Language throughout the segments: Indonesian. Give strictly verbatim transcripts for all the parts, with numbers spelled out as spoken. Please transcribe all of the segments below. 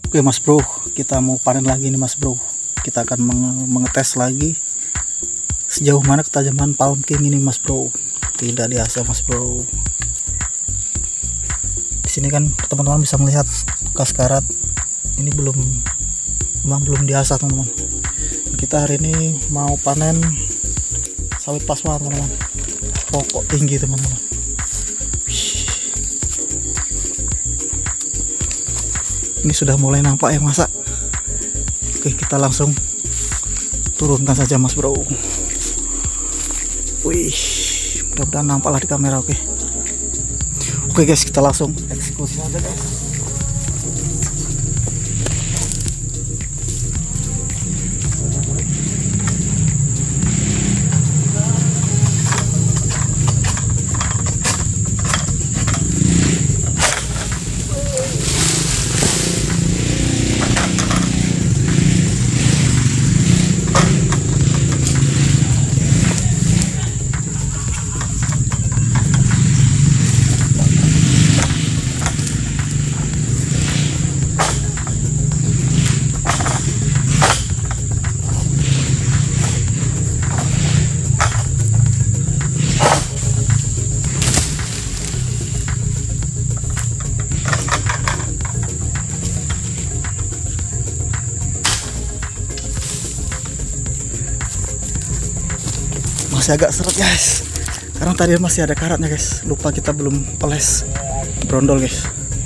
Oke Mas Bro, kita mau panen lagi nih Mas Bro. Kita akan menge mengetes lagi sejauh mana ketajaman Palm King ini Mas Bro. Tidak biasa Mas Bro. Di sini kan teman-teman bisa melihat bekas karat. Ini belum, memang belum diasah teman-teman. Kita hari ini mau panen sawit pasma teman-teman. Pokok tinggi teman-teman. Ini sudah mulai nampak ya masa. Oke, kita langsung turunkan saja Mas Bro. Wih, mudah-mudahan nampak lah di kamera. Oke, oke guys, kita langsung eksekusi saja guys. Masih agak seret guys, karena tadi masih ada karatnya guys. Lupa kita belum oles brondol guys.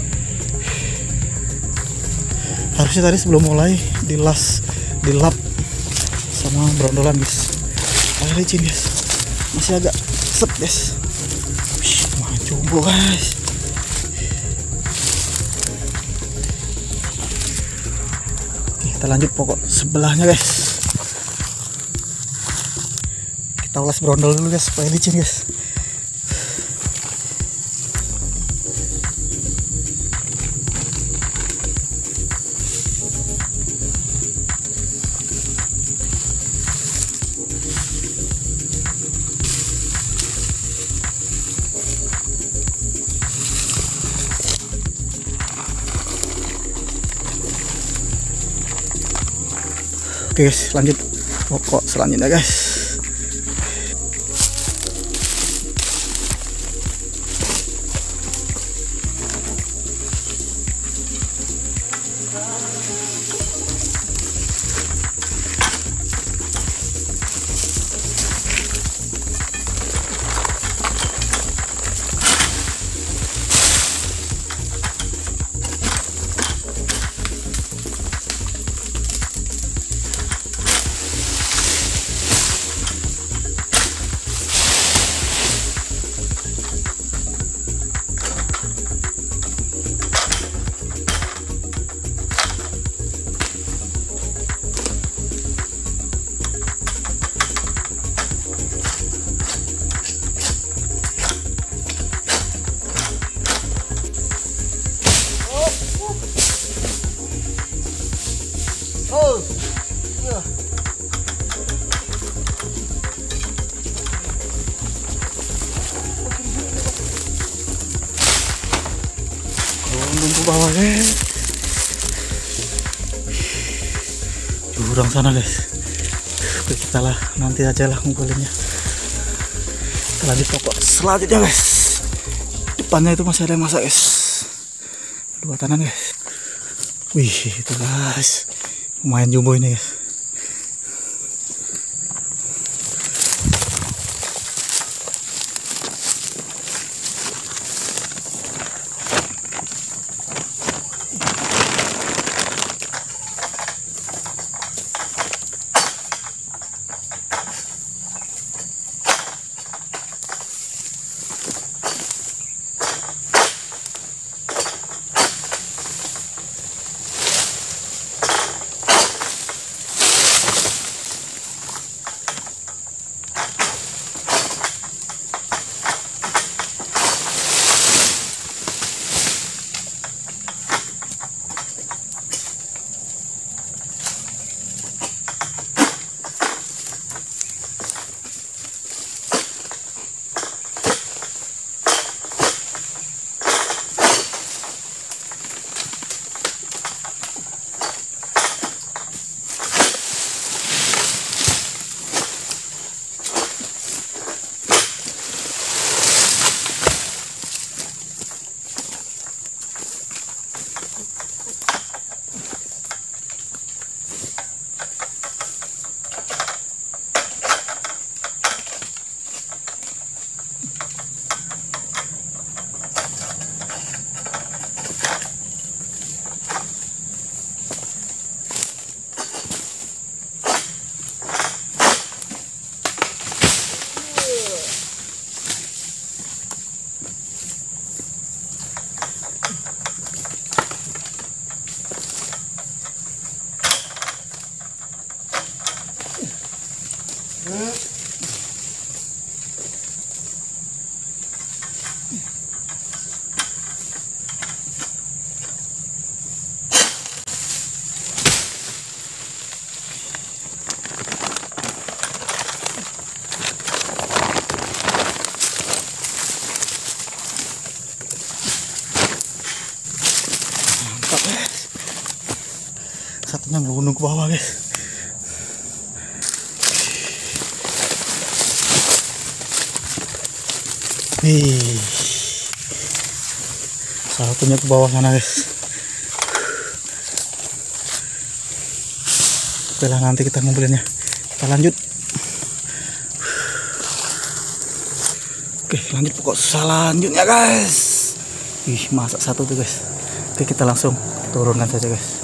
Harusnya tadi sebelum mulai dilas, dilap sama brondolan guys. Air licin guys, masih agak set guys. Wih, maju guys. Oke, kita lanjut pokok sebelahnya guys. Kita ulas brondol dulu guys supaya licin guys. Oke guys, lanjut pokok selanjutnya guys. Oh, yeah. Turun ke bawah guys. Jurang sana guys. Oke, kita lah nanti aja lah ngumpulinnya. Kita lanjut pokok selanjutnya guys. Depannya itu masih ada yang masak guys. Dua tanan guys. Wih, itu guys. Lumayan jumbo ini guys. satunya ngelundung ke bawah guys. Nih, satunya ke bawah sana guys. Oke lah, nanti kita ngumpulinnya. Kita lanjut. Oke, lanjut pokok selanjutnya guys. Ih, masak satu tuh guys. Oke, kita langsung turunkan saja guys.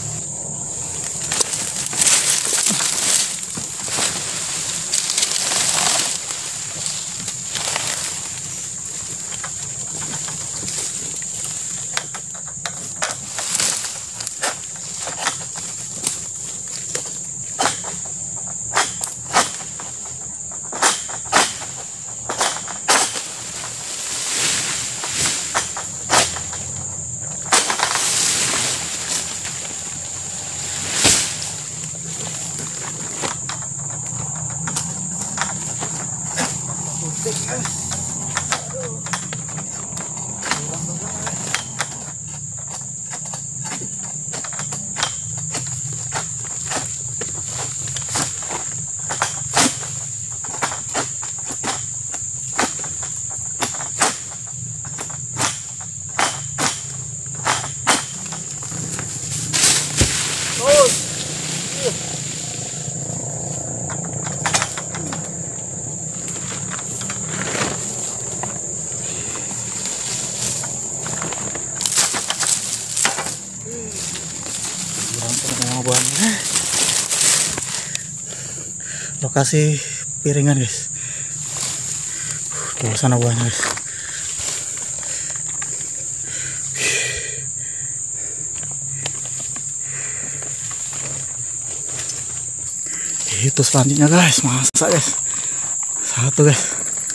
Lokasi piringan guys. Tuh sana buahnya guys. Itu selanjutnya guys, masak guys. Satu guys.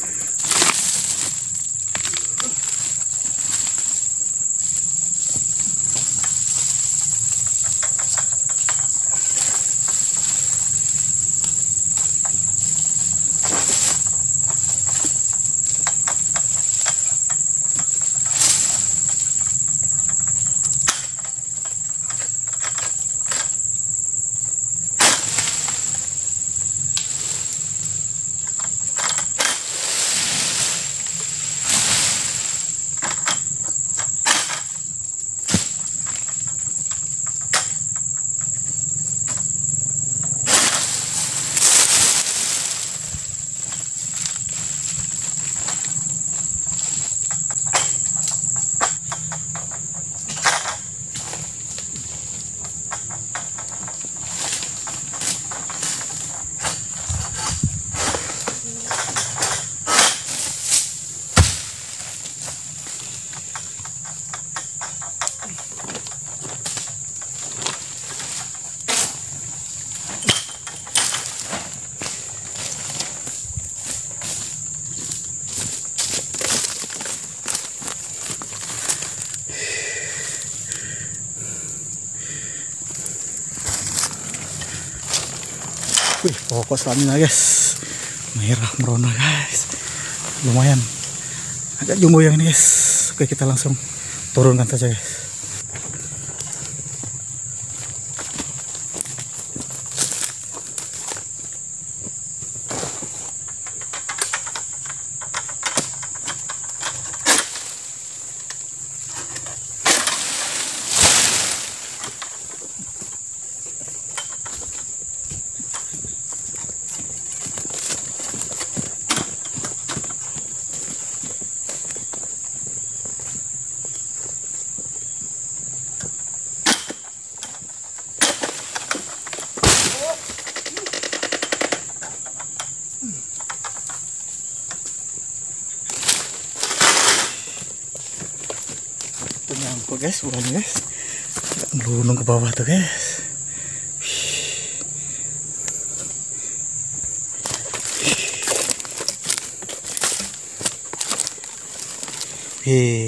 Wih, pokok selanjutnya guys, merah merona guys, lumayan agak jumbo yang ini guys. Oke, kita langsung turunkan saja guys. Nyangkut guys, buahnya guys, ngelunung ke bawah tuh guys. Hei,